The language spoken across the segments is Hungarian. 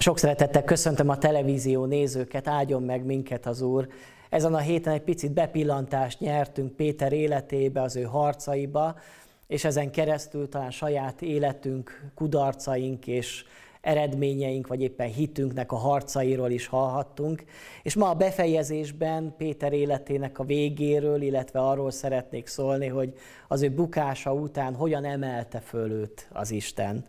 Sok szeretettel köszöntöm a televízió nézőket, áldjon meg minket az Úr. Ezen a héten egy picit bepillantást nyertünk Péter életébe, az ő harcaiba, és ezen keresztül talán saját életünk, kudarcaink és eredményeink, vagy éppen hitünknek a harcairól is hallhattunk. És ma a befejezésben Péter életének a végéről, illetve arról szeretnék szólni, hogy az ő bukása után hogyan emelte föl őt az Isten.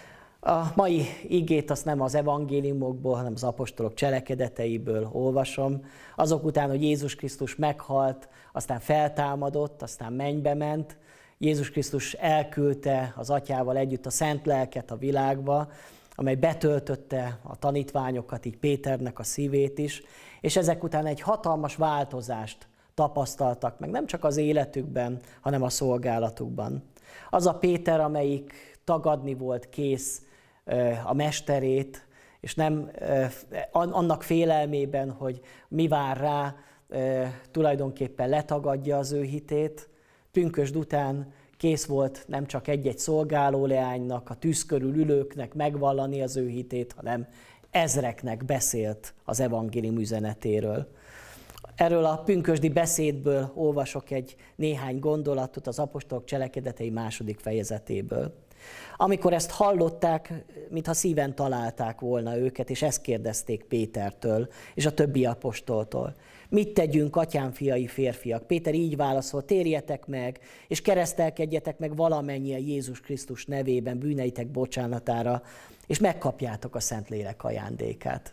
A mai igét azt nem az evangéliumokból, hanem az apostolok cselekedeteiből olvasom. Azok után, hogy Jézus Krisztus meghalt, aztán feltámadott, aztán mennybe ment. Jézus Krisztus elküldte az Atyával együtt a Szent Lelket a világba, amely betöltötte a tanítványokat, így Péternek a szívét is, és ezek után egy hatalmas változást tapasztaltak meg, nem csak az életükben, hanem a szolgálatukban. Az a Péter, amelyik tagadni volt kész a mesterét, és nem annak félelmében, hogy mi vár rá, tulajdonképpen letagadja az ő hitét. Pünkösd után kész volt nem csak egy-egy szolgálóleánynak, a tűz körül ülőknek megvallani az ő hitét, hanem ezreknek beszélt az evangélium üzenetéről. Erről a pünkösdi beszédből olvasok egy néhány gondolatot az apostolok cselekedetei 2. fejezetéből. Amikor ezt hallották, mintha szíven találták volna őket, és ezt kérdezték Pétertől és a többi apostoltól. Mit tegyünk, atyám fiai férfiak? Péter így válaszol, térjetek meg, és keresztelkedjetek meg valamennyien Jézus Krisztus nevében bűneitek bocsánatára, és megkapjátok a Szentlélek ajándékát.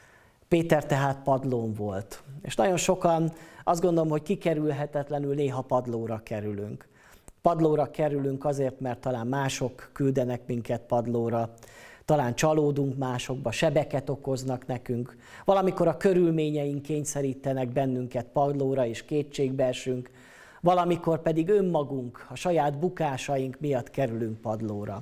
Péter tehát padlón volt, és nagyon sokan azt gondolom, hogy kikerülhetetlenül néha padlóra kerülünk. Padlóra kerülünk azért, mert talán mások küldenek minket padlóra, talán csalódunk másokba, sebeket okoznak nekünk, valamikor a körülményeink kényszerítenek bennünket padlóra és kétségbe esünk, valamikor pedig önmagunk, a saját bukásaink miatt kerülünk padlóra.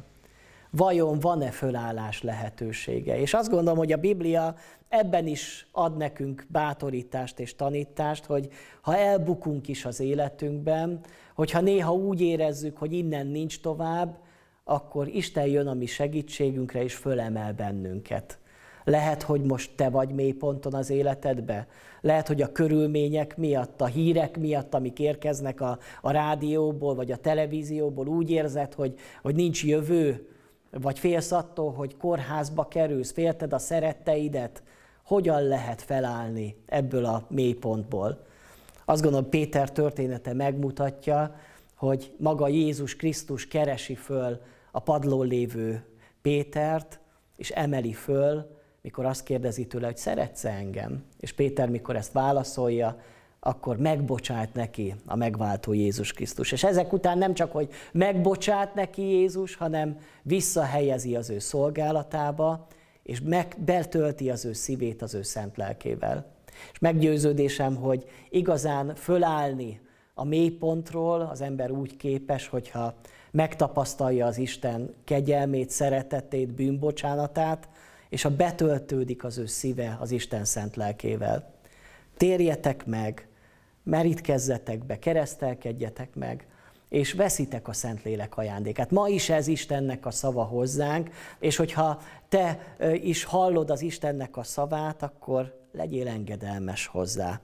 Vajon van-e fölállás lehetősége? És azt gondolom, hogy a Biblia ebben is ad nekünk bátorítást és tanítást, hogy ha elbukunk is az életünkben, hogyha néha úgy érezzük, hogy innen nincs tovább, akkor Isten jön a mi segítségünkre és fölemel bennünket. Lehet, hogy most te vagy mélyponton az életedbe, lehet, hogy a körülmények miatt, a hírek miatt, amik érkeznek a rádióból vagy a televízióból, úgy érzed, hogy nincs jövő, vagy félsz attól, hogy kórházba kerülsz, félted a szeretteidet, hogyan lehet felállni ebből a mélypontból? Azt gondolom, Péter története megmutatja, hogy maga Jézus Krisztus keresi föl a padlón lévő Pétert, és emeli föl, mikor azt kérdezi tőle, hogy szeretsz-e engem? És Péter, mikor ezt válaszolja, akkor megbocsát neki a megváltó Jézus Krisztus. És ezek után nem csak, hogy megbocsát neki Jézus, hanem visszahelyezi az ő szolgálatába, és betölti az ő szívét az ő szent lelkével. És meggyőződésem, hogy igazán fölállni a mélypontról az ember úgy képes, hogyha megtapasztalja az Isten kegyelmét, szeretetét, bűnbocsánatát, és ha betöltődik az ő szíve az Isten szent lelkével. Térjetek meg, merítkezzetek be, keresztelkedjetek meg, és veszitek a Szentlélek ajándékát. Ma is ez Istennek a szava hozzánk, és hogyha te is hallod az Istennek a szavát, akkor legyél engedelmes hozzá.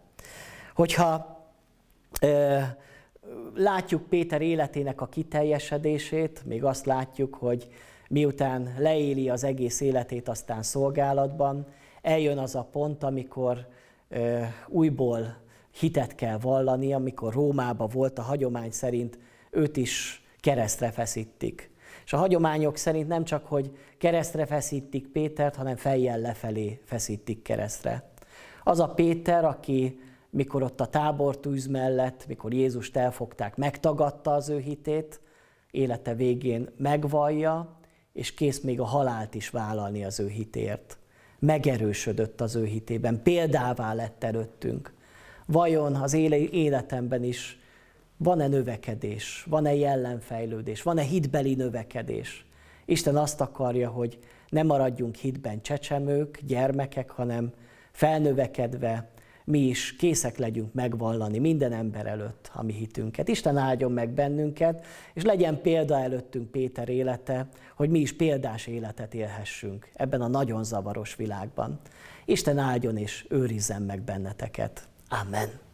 Hogyha látjuk Péter életének a kiteljesedését, még azt látjuk, hogy miután leéli az egész életét aztán szolgálatban, eljön az a pont, amikor újból hitet kell vallani, amikor Rómában volt a hagyomány szerint, őt is keresztre feszítik. És a hagyományok szerint nem csak, hogy keresztre feszítik Pétert, hanem fejjel lefelé feszítik keresztre. Az a Péter, aki mikor ott a tábortűz mellett, mikor Jézust elfogták, megtagadta az ő hitét, élete végén megvallja, és kész még a halált is vállalni az ő hitért. Megerősödött az ő hitében, példává lett előttünk. Vajon az életemben is van-e növekedés, van-e jellemfejlődés, van-e hitbeli növekedés? Isten azt akarja, hogy ne maradjunk hitben csecsemők, gyermekek, hanem felnövekedve, mi is készek legyünk megvallani minden ember előtt a mi hitünket. Isten áldjon meg bennünket, és legyen példa előttünk Péter élete, hogy mi is példás életet élhessünk ebben a nagyon zavaros világban. Isten áldjon és őrizzen meg benneteket. Amen.